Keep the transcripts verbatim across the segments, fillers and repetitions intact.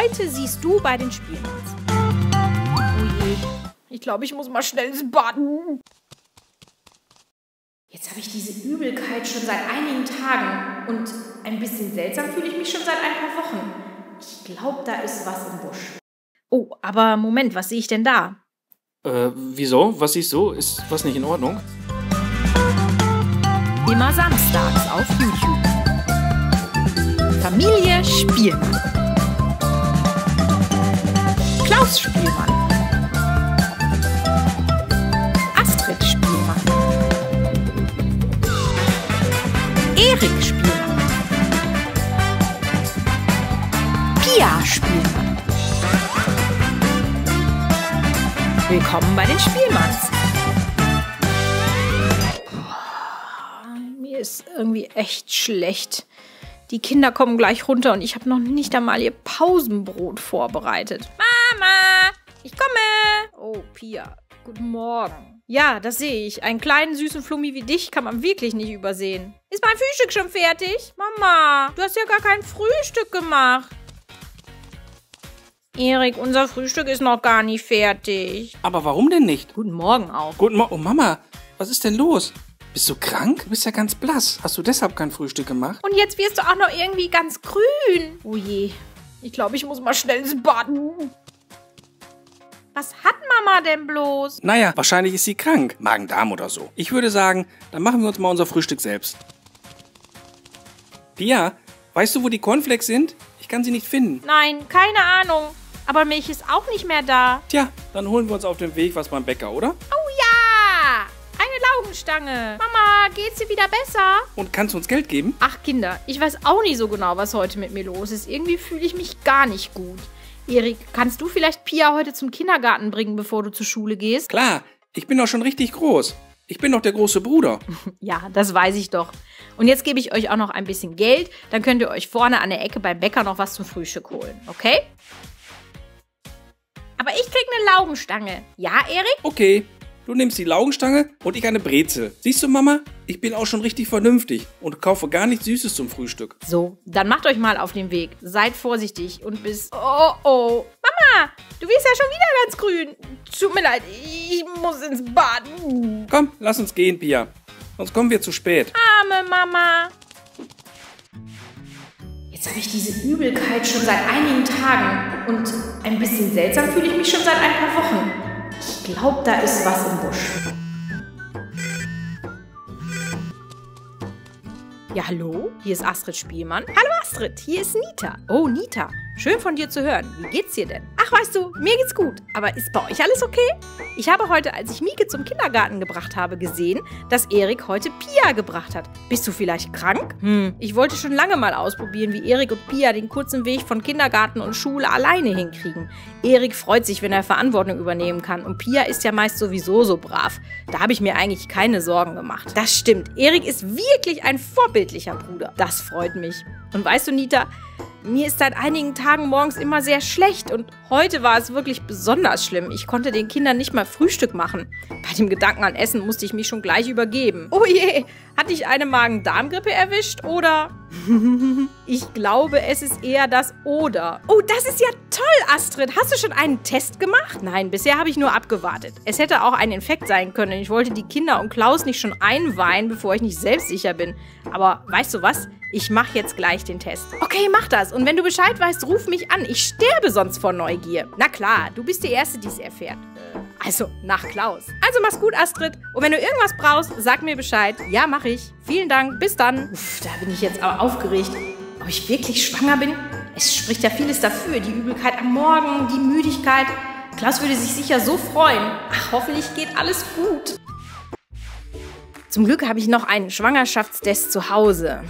heute siehst du bei den Spielmanns. Oh je. Ich glaube, ich muss mal schnell ins Bad. Jetzt habe ich diese Übelkeit schon seit einigen Tagen. Und ein bisschen seltsam fühle ich mich schon seit ein paar Wochen. Ich glaube, da ist was im Busch. Oh, aber Moment, was sehe ich denn da? Äh, wieso? Was siehst du? Ist was nicht in Ordnung? Immer samstags auf YouTube. Familie Spielmann. Klaus Spielmann. Astrid Spielmann. Erik Spielmann. Pia Spielmann. Willkommen bei den Spielmanns. Mir ist irgendwie echt schlecht. Die Kinder kommen gleich runter und ich habe noch nicht einmal ihr Pausenbrot vorbereitet. Mama, ich komme. Oh, Pia, guten Morgen. Ja, das sehe ich. Einen kleinen, süßen Flummi wie dich kann man wirklich nicht übersehen. Ist mein Frühstück schon fertig? Mama, du hast ja gar kein Frühstück gemacht. Erik, unser Frühstück ist noch gar nicht fertig. Aber warum denn nicht? Guten Morgen auch. Guten Morgen. Oh Mama, was ist denn los? Bist du krank? Du bist ja ganz blass. Hast du deshalb kein Frühstück gemacht? Und jetzt wirst du auch noch irgendwie ganz grün. Oh je. Ich glaube, ich muss mal schnell ins Bad. Was hat Mama denn bloß? Naja, wahrscheinlich ist sie krank. Magen-Darm oder so. Ich würde sagen, dann machen wir uns mal unser Frühstück selbst. Pia, weißt du, wo die Cornflakes sind? Ich kann sie nicht finden. Nein, keine Ahnung. Aber Milch ist auch nicht mehr da. Tja, dann holen wir uns auf dem Weg was beim Bäcker, oder? Oh ja! Eine Laugenstange. Mama, geht's dir wieder besser? Und kannst du uns Geld geben? Ach Kinder, ich weiß auch nicht so genau, was heute mit mir los ist. Irgendwie fühle ich mich gar nicht gut. Erik, kannst du vielleicht Pia heute zum Kindergarten bringen, bevor du zur Schule gehst? Klar, ich bin doch schon richtig groß. Ich bin doch der große Bruder. Ja, das weiß ich doch. Und jetzt gebe ich euch auch noch ein bisschen Geld. Dann könnt ihr euch vorne an der Ecke beim Bäcker noch was zum Frühstück holen, okay? Aber ich krieg eine Laugenstange. Ja, Erik? Okay, du nimmst die Laugenstange und ich eine Brezel. Siehst du, Mama? Ich bin auch schon richtig vernünftig und kaufe gar nichts Süßes zum Frühstück. So, dann macht euch mal auf den Weg. Seid vorsichtig und bis... Oh, oh. Mama, du wirst ja schon wieder ganz grün. Tut mir leid, ich muss ins Bad. Komm, lass uns gehen, Pia. Sonst kommen wir zu spät. Arme Mama. Jetzt habe ich diese Übelkeit schon seit einigen Tagen. Und ein bisschen seltsam fühle ich mich schon seit ein paar Wochen. Ich glaube, da ist was im Busch. Ja, hallo? Hier ist Astrid Spielmann. Hallo Astrid, hier ist Nita. Oh, Nita, schön von dir zu hören. Wie geht's dir denn? Ach, weißt du, mir geht's gut. Aber ist bei euch alles okay? Ich habe heute, als ich Mieke zum Kindergarten gebracht habe, gesehen, dass Erik heute Pia gebracht hat. Bist du vielleicht krank? Hm, ich wollte schon lange mal ausprobieren, wie Erik und Pia den kurzen Weg von Kindergarten und Schule alleine hinkriegen. Erik freut sich, wenn er Verantwortung übernehmen kann. Und Pia ist ja meist sowieso so brav. Da habe ich mir eigentlich keine Sorgen gemacht. Das stimmt. Erik ist wirklich ein vorbildlicher Bruder. Das freut mich. Und weißt du, Nita, mir ist seit einigen Tagen morgens immer sehr schlecht und heute war es wirklich besonders schlimm. Ich konnte den Kindern nicht mal Frühstück machen. Bei dem Gedanken an Essen musste ich mich schon gleich übergeben. Oh je, hat dich eine Magen-Darm-Grippe erwischt oder? Ich glaube, es ist eher das Oder. Oh, das ist ja toll, Astrid. Hast du schon einen Test gemacht? Nein, bisher habe ich nur abgewartet. Es hätte auch ein Infekt sein können. Ich wollte die Kinder und Klaus nicht schon einweihen, bevor ich nicht selbstsicher bin. Aber weißt du was? Ich mache jetzt gleich den Test. Okay, mach das. Und wenn du Bescheid weißt, ruf mich an. Ich sterbe sonst vor Neugier. Na klar, du bist die Erste, die es erfährt. Also, nach Klaus. Also, mach's gut, Astrid. Und wenn du irgendwas brauchst, sag mir Bescheid. Ja, mach ich. Vielen Dank. Bis dann. Uff, da bin ich jetzt aber aufgeregt. Ob ich wirklich schwanger bin? Es spricht ja vieles dafür. Die Übelkeit am Morgen, die Müdigkeit. Klaus würde sich sicher so freuen. Ach, hoffentlich geht alles gut. Zum Glück habe ich noch einen Schwangerschaftstest zu Hause.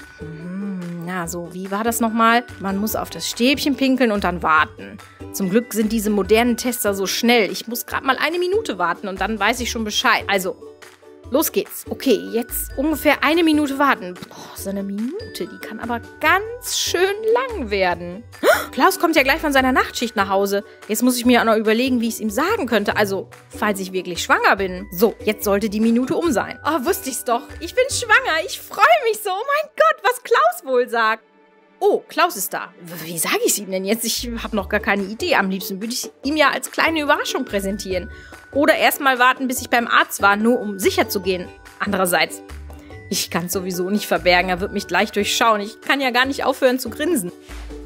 Na, so, wie war das nochmal? Man muss auf das Stäbchen pinkeln und dann warten. Zum Glück sind diese modernen Tester so schnell. Ich muss gerade mal eine Minute warten und dann weiß ich schon Bescheid. Also, los geht's. Okay, jetzt ungefähr eine Minute warten. Boah, so eine Minute, die kann aber ganz schön lang werden. Klaus kommt ja gleich von seiner Nachtschicht nach Hause. Jetzt muss ich mir auch noch überlegen, wie ich es ihm sagen könnte. Also, falls ich wirklich schwanger bin. So, jetzt sollte die Minute um sein. Oh, wusste ich's doch. Ich bin schwanger. Ich freue mich so. Oh mein Gott, was Klaus wohl sagt. Oh, Klaus ist da. Wie sage ich es ihm denn jetzt? Ich habe noch gar keine Idee. Am liebsten würde ich ihm ja als kleine Überraschung präsentieren. Oder erst mal warten, bis ich beim Arzt war, nur um sicher zu gehen. Andererseits, ich kann es sowieso nicht verbergen. Er wird mich gleich durchschauen. Ich kann ja gar nicht aufhören zu grinsen.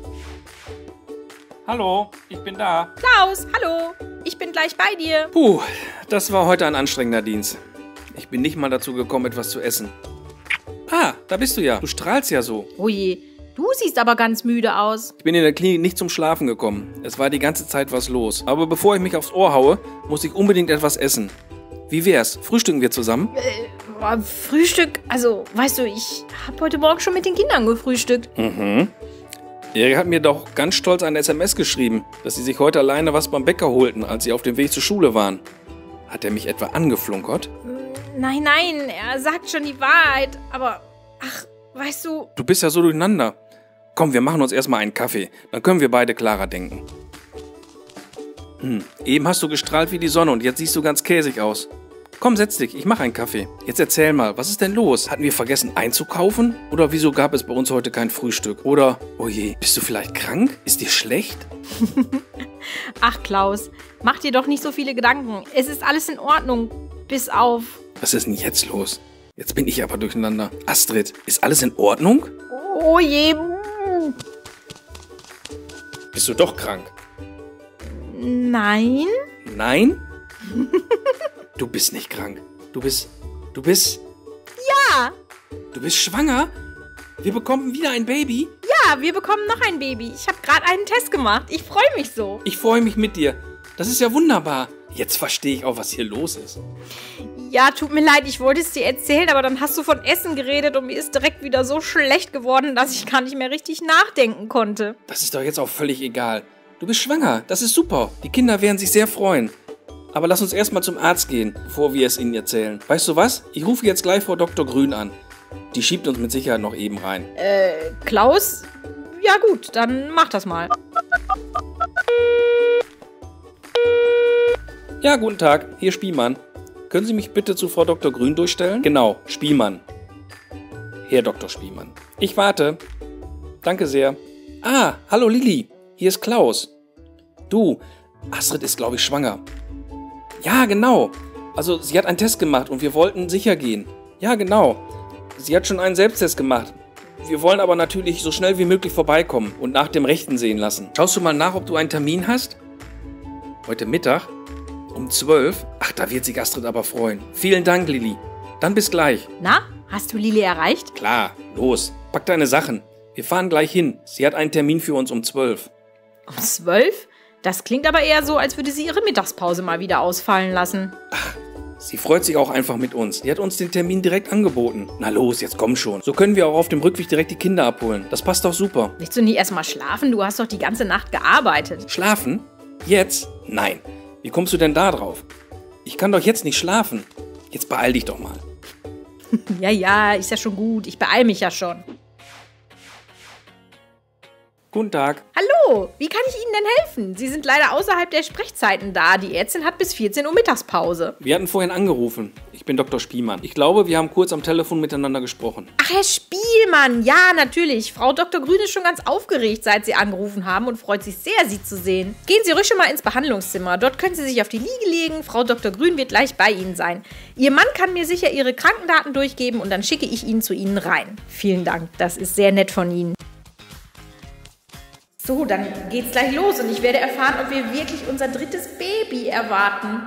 Hallo, ich bin da. Klaus, hallo. Ich bin gleich bei dir. Puh, das war heute ein anstrengender Dienst. Ich bin nicht mal dazu gekommen, etwas zu essen. Ah, da bist du ja. Du strahlst ja so. Oh je. Du siehst aber ganz müde aus. Ich bin in der Klinik nicht zum Schlafen gekommen. Es war die ganze Zeit was los. Aber bevor ich mich aufs Ohr haue, muss ich unbedingt etwas essen. Wie wär's? Frühstücken wir zusammen? Äh, Frühstück? Also, weißt du, ich habe heute Morgen schon mit den Kindern gefrühstückt. Mhm. Erik hat mir doch ganz stolz eine S M S geschrieben, dass sie sich heute alleine was beim Bäcker holten, als sie auf dem Weg zur Schule waren. Hat er mich etwa angeflunkert? Nein, nein, er sagt schon die Wahrheit. Aber, ach, weißt du... Du bist ja so durcheinander. Komm, wir machen uns erstmal einen Kaffee. Dann können wir beide klarer denken. Hm, eben hast du gestrahlt wie die Sonne und jetzt siehst du ganz käsig aus. Komm, setz dich, ich mache einen Kaffee. Jetzt erzähl mal, was ist denn los? Hatten wir vergessen einzukaufen? Oder wieso gab es bei uns heute kein Frühstück? Oder, oh je, bist du vielleicht krank? Ist dir schlecht? Ach, Klaus, mach dir doch nicht so viele Gedanken. Es ist alles in Ordnung, bis auf... Was ist denn jetzt los? Jetzt bin ich aber durcheinander. Astrid, ist alles in Ordnung? Oh je... Bist du doch krank? Nein? Nein? Du bist nicht krank. Du bist... Du bist... Ja! Du bist schwanger? Wir bekommen wieder ein Baby? Ja, wir bekommen noch ein Baby. Ich habe gerade einen Test gemacht. Ich freue mich so. Ich freue mich mit dir. Das ist ja wunderbar. Jetzt verstehe ich auch, was hier los ist. Ja, tut mir leid, ich wollte es dir erzählen, aber dann hast du von Essen geredet und mir ist direkt wieder so schlecht geworden, dass ich gar nicht mehr richtig nachdenken konnte. Das ist doch jetzt auch völlig egal. Du bist schwanger, das ist super. Die Kinder werden sich sehr freuen. Aber lass uns erstmal zum Arzt gehen, bevor wir es ihnen erzählen. Weißt du was? Ich rufe jetzt gleich Frau Doktor Grün an. Die schiebt uns mit Sicherheit noch eben rein. Äh, Klaus? Ja gut, dann mach das mal. Ja, guten Tag, hier Spielmann. Können Sie mich bitte zu Frau Doktor Grün durchstellen? Genau, Spielmann. Herr Doktor Spielmann. Ich warte. Danke sehr. Ah, hallo Lilly. Hier ist Klaus. Du, Astrid ist, glaube ich, schwanger. Ja, genau. Also, sie hat einen Test gemacht und wir wollten sicher gehen. Ja, genau. Sie hat schon einen Selbsttest gemacht. Wir wollen aber natürlich so schnell wie möglich vorbeikommen und nach dem Rechten sehen lassen. Schaust du mal nach, ob du einen Termin hast? Heute Mittag? Um zwölf? Ach, da wird sich Astrid aber freuen. Vielen Dank, Lilly. Dann bis gleich. Na, hast du Lili erreicht? Klar, los. Pack deine Sachen. Wir fahren gleich hin. Sie hat einen Termin für uns um zwölf. Um zwölf? Das klingt aber eher so, als würde sie ihre Mittagspause mal wieder ausfallen lassen. Ach, sie freut sich auch einfach mit uns. Sie hat uns den Termin direkt angeboten. Na los, jetzt komm schon. So können wir auch auf dem Rückweg direkt die Kinder abholen. Das passt doch super. Willst du nicht erstmal schlafen? Du hast doch die ganze Nacht gearbeitet. Schlafen? Jetzt? Nein. Wie kommst du denn da drauf? Ich kann doch jetzt nicht schlafen. Jetzt beeil dich doch mal. Ja, ja, ist ja schon gut. Ich beeil mich ja schon. Guten Tag. Hallo, wie kann ich Ihnen denn helfen? Sie sind leider außerhalb der Sprechzeiten da. Die Ärztin hat bis vierzehn Uhr Mittagspause. Wir hatten vorhin angerufen. Ich bin Doktor Spielmann. Ich glaube, wir haben kurz am Telefon miteinander gesprochen. Ach, Herr Spielmann, ja, natürlich. Frau Doktor Grün ist schon ganz aufgeregt, seit Sie angerufen haben und freut sich sehr, Sie zu sehen. Gehen Sie ruhig schon mal ins Behandlungszimmer. Dort können Sie sich auf die Liege legen. Frau Doktor Grün wird gleich bei Ihnen sein. Ihr Mann kann mir sicher Ihre Krankendaten durchgeben und dann schicke ich ihn zu Ihnen rein. Vielen Dank, das ist sehr nett von Ihnen. So, dann geht's gleich los und ich werde erfahren, ob wir wirklich unser drittes Baby erwarten.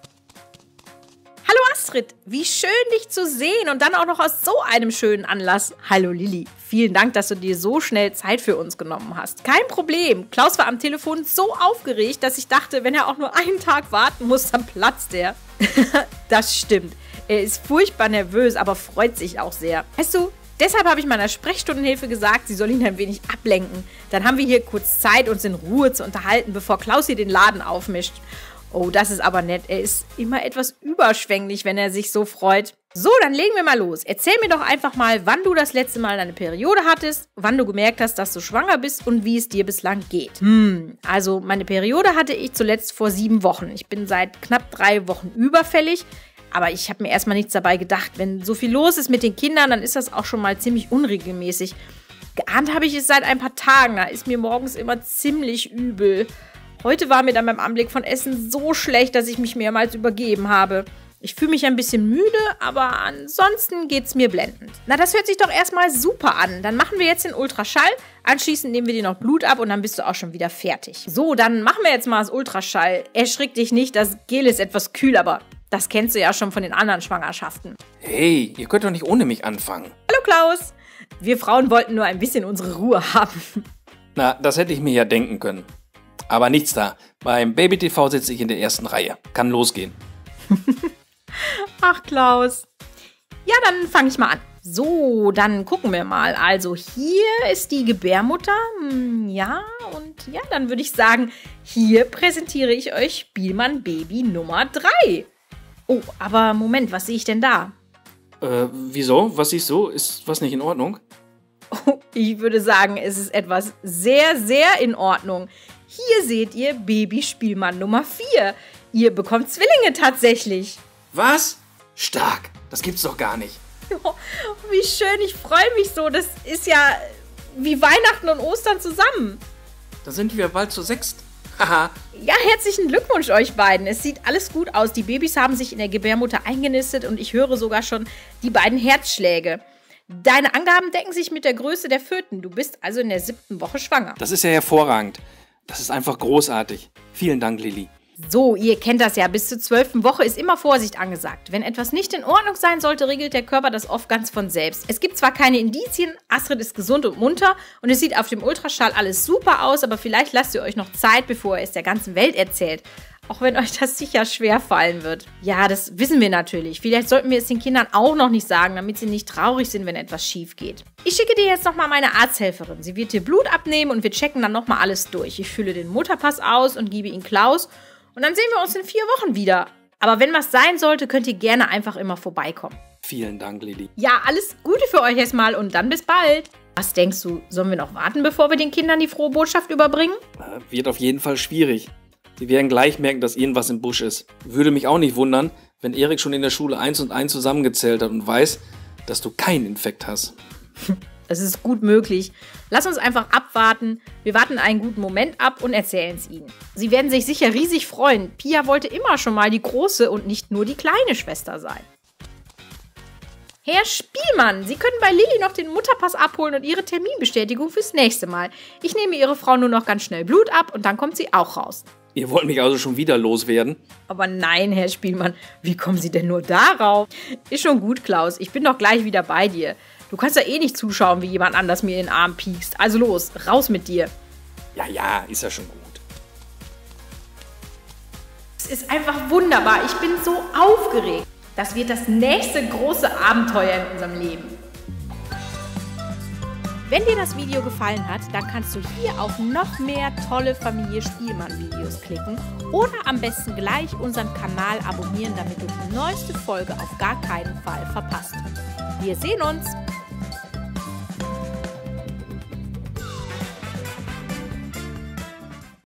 Hallo Astrid, wie schön dich zu sehen und dann auch noch aus so einem schönen Anlass. Hallo Lilly, vielen Dank, dass du dir so schnell Zeit für uns genommen hast. Kein Problem, Klaus war am Telefon so aufgeregt, dass ich dachte, wenn er auch nur einen Tag warten muss, dann platzt er. Das stimmt, er ist furchtbar nervös, aber freut sich auch sehr. Weißt du, deshalb habe ich meiner Sprechstundenhilfe gesagt, sie soll ihn ein wenig ablenken. Dann haben wir hier kurz Zeit, uns in Ruhe zu unterhalten, bevor Klaus hier den Laden aufmischt. Oh, das ist aber nett. Er ist immer etwas überschwänglich, wenn er sich so freut. So, dann legen wir mal los. Erzähl mir doch einfach mal, wann du das letzte Mal deine Periode hattest, wann du gemerkt hast, dass du schwanger bist und wie es dir bislang geht. Hm, also meine Periode hatte ich zuletzt vor sieben Wochen. Ich bin seit knapp drei Wochen überfällig. Aber ich habe mir erstmal nichts dabei gedacht. Wenn so viel los ist mit den Kindern, dann ist das auch schon mal ziemlich unregelmäßig. Geahnt habe ich es seit ein paar Tagen. Da ist mir morgens immer ziemlich übel. Heute war mir dann beim Anblick von Essen so schlecht, dass ich mich mehrmals übergeben habe. Ich fühle mich ein bisschen müde, aber ansonsten geht's mir blendend. Na, das hört sich doch erstmal super an. Dann machen wir jetzt den Ultraschall. Anschließend nehmen wir dir noch Blut ab und dann bist du auch schon wieder fertig. So, dann machen wir jetzt mal das Ultraschall. Erschrick dich nicht, das Gel ist etwas kühl, aber das kennst du ja schon von den anderen Schwangerschaften. Hey, ihr könnt doch nicht ohne mich anfangen. Hallo Klaus. Wir Frauen wollten nur ein bisschen unsere Ruhe haben. Na, das hätte ich mir ja denken können. Aber nichts da. Beim Baby-T V sitze ich in der ersten Reihe. Kann losgehen. Ach, Klaus. Ja, dann fange ich mal an. So, dann gucken wir mal. Also hier ist die Gebärmutter. Hm, ja, und ja, dann würde ich sagen, hier präsentiere ich euch Spielmann Baby Nummer drei. Oh, aber Moment, was sehe ich denn da? Äh, wieso? Was siehst du? Ist was nicht in Ordnung? Oh, ich würde sagen, es ist etwas sehr, sehr in Ordnung. Hier seht ihr Baby Spielmann Nummer vier. Ihr bekommt Zwillinge tatsächlich. Was? Stark. Das gibt's doch gar nicht. Oh, wie schön, ich freue mich so. Das ist ja wie Weihnachten und Ostern zusammen. Da sind wir bald zu sechst. Haha. Ja, herzlichen Glückwunsch euch beiden. Es sieht alles gut aus. Die Babys haben sich in der Gebärmutter eingenistet und ich höre sogar schon die beiden Herzschläge. Deine Angaben decken sich mit der Größe der Föten. Du bist also in der siebten Woche schwanger. Das ist ja hervorragend. Das ist einfach großartig. Vielen Dank, Lilly. So, ihr kennt das ja, bis zur zwölften Woche ist immer Vorsicht angesagt. Wenn etwas nicht in Ordnung sein sollte, regelt der Körper das oft ganz von selbst. Es gibt zwar keine Indizien, Astrid ist gesund und munter und es sieht auf dem Ultraschall alles super aus, aber vielleicht lasst ihr euch noch Zeit, bevor ihr es der ganzen Welt erzählt. Auch wenn euch das sicher schwer fallen wird. Ja, das wissen wir natürlich. Vielleicht sollten wir es den Kindern auch noch nicht sagen, damit sie nicht traurig sind, wenn etwas schief geht. Ich schicke dir jetzt nochmal meine Arzthelferin. Sie wird dir Blut abnehmen und wir checken dann nochmal alles durch. Ich fülle den Mutterpass aus und gebe ihn Klaus. Und dann sehen wir uns in vier Wochen wieder. Aber wenn was sein sollte, könnt ihr gerne einfach immer vorbeikommen. Vielen Dank, Lilly. Ja, alles Gute für euch erstmal und dann bis bald. Was denkst du, sollen wir noch warten, bevor wir den Kindern die frohe Botschaft überbringen? Wird auf jeden Fall schwierig. Sie werden gleich merken, dass irgendwas im Busch ist. Würde mich auch nicht wundern, wenn Erik schon in der Schule eins und eins zusammengezählt hat und weiß, dass du keinen Infekt hast. Das ist gut möglich. Lass uns einfach abwarten. Wir warten einen guten Moment ab und erzählen es ihnen. Sie werden sich sicher riesig freuen. Pia wollte immer schon mal die große und nicht nur die kleine Schwester sein. Herr Spielmann, Sie können bei Lilly noch den Mutterpass abholen und Ihre Terminbestätigung fürs nächste Mal. Ich nehme Ihre Frau nur noch ganz schnell Blut ab und dann kommt sie auch raus. Ihr wollt mich also schon wieder loswerden? Aber nein, Herr Spielmann, wie kommen Sie denn nur darauf? Ist schon gut, Klaus, ich bin doch gleich wieder bei dir. Du kannst ja eh nicht zuschauen, wie jemand anders mir in den Arm piekst. Also los, raus mit dir. Ja, ja, ist ja schon gut. Es ist einfach wunderbar. Ich bin so aufgeregt. Das wird das nächste große Abenteuer in unserem Leben. Wenn dir das Video gefallen hat, dann kannst du hier auf noch mehr tolle Familie-Spielmann-Videos klicken oder am besten gleich unseren Kanal abonnieren, damit du die neueste Folge auf gar keinen Fall verpasst. Wir sehen uns!